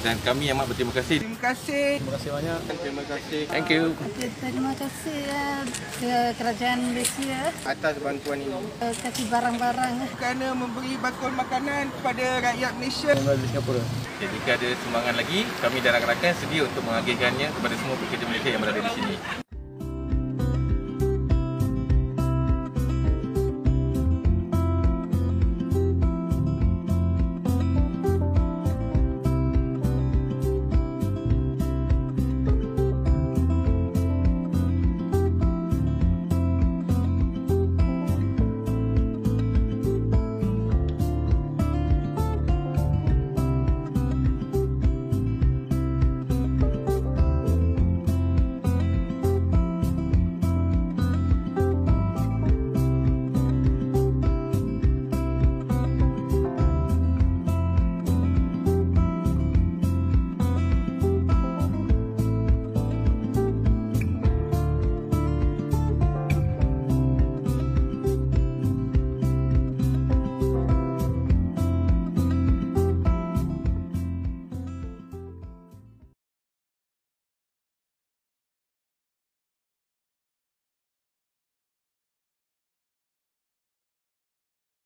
dan kami amat berterima kasih. Terima kasih. Terima kasih banyak. Terima kasih. Thank you. Terima kasih ke kerajaan Malaysia Atas bantuan ini. kasih barang-barang. Kerana memberi bakul makanan kepada rakyat Malaysia. Kembali di Singapura. Jadi jika ada sumbangan lagi, kami dan rakan-rakan sedia untuk mengagihkannya kepada semua pekerja Malaysia yang berada di sini.